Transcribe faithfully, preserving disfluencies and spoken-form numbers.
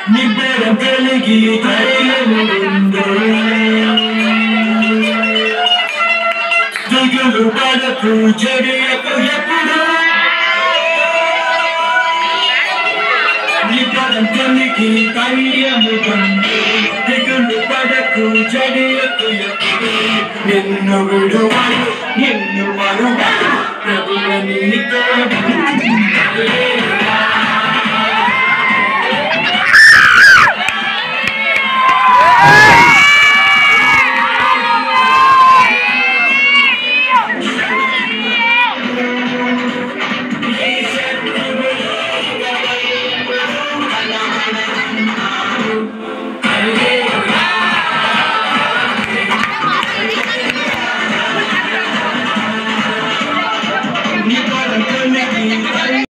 నిబ్బరం కలిగి ధైర్యముందో దిగులు పడకు చెడియకు ఎప్పుడు నిబ్బరం కలిగి ధైర్యముందో దిగులు పడకు చెడియకు ఎప్పుడు నిన్ను విడువను నిన్ను మరువను